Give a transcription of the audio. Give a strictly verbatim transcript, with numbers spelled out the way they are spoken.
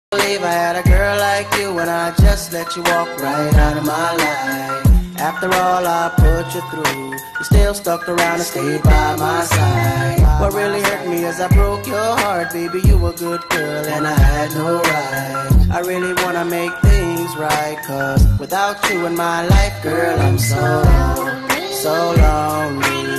Believe I had a girl like you and I just let you walk right out of my life. After all I put you through, you still stuck around and stayed by my side. What really hurt me is I broke your heart, baby. You were a good girl and I had no right. I really wanna make things right, cause without you in my life, girl, I'm so, so lonely.